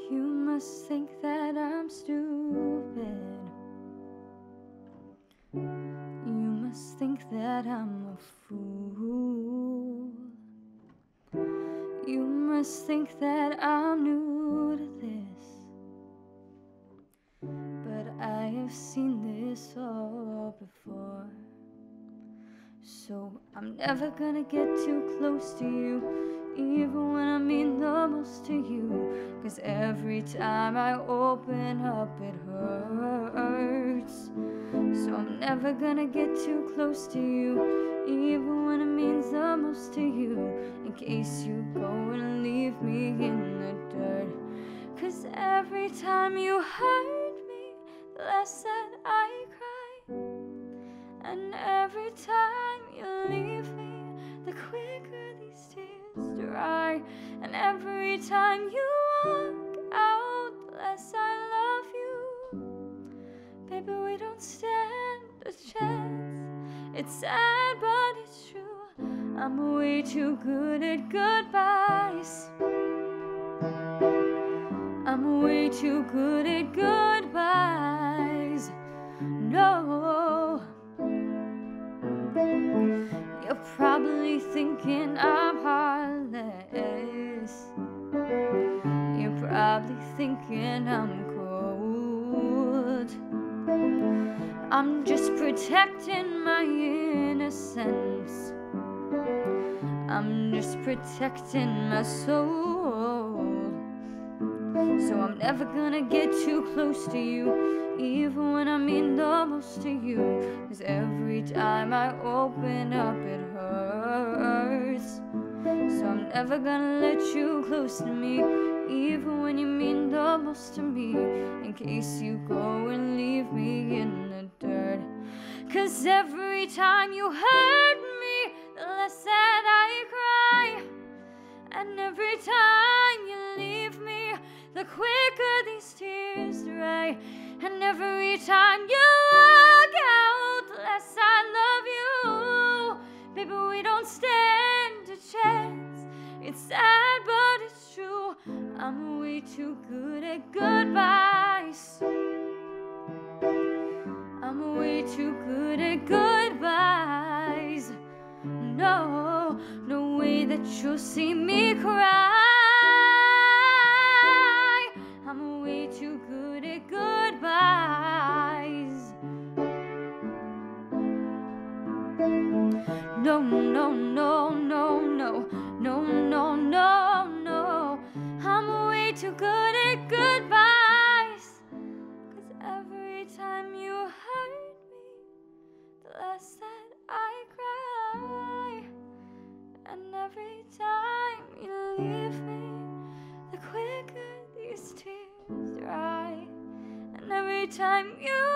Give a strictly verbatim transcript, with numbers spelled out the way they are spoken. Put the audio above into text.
You must think that I'm stupid. You must think that I'm a fool. You must think that I'm new to this, but I have seen this all before. So I'm never gonna get too close to you, even when I mean the most to you. Cause every time I open up it hurts. So I'm never gonna get too close to you, even when it means the most to you, in case you go and leave me in the dirt. Cause every time you hurt me, the less that I cry. And every time you leave me, the quicker these tears dry. And every time you walk out, the less I love you. Baby, we don't stand a chance. It's sad, but it's true. I'm way too good at goodbyes. I'm way too good at goodbyes. No. You're probably thinking I'm heartless. You're probably thinking I'm cold. I'm just protecting my innocence. I'm just protecting my soul. So I'm never gonna get too close to you, even when I mean the most to you. Cause every time I open up it hurts. So I'm never gonna let you close to me, even when you mean the most to me, in case you go and leave me in the dirt. Cause every time you hurt me, the less that I cry. And every time you leave me, the quicker these tears dry. And every time you walk out, the less I love you. Baby, we don't stand a chance. It's sad, but it's true. I'm way too good at goodbyes. I'm way too good at goodbyes. No, no way that you'll see me cry. I'm way too good at goodbyes. No, no, no, no, no, no, no, no, no. I'm way too good at goodbyes. Cause every time you hurt me, the less that I cry. And every time you leave me, the quicker these tears dry. And every time you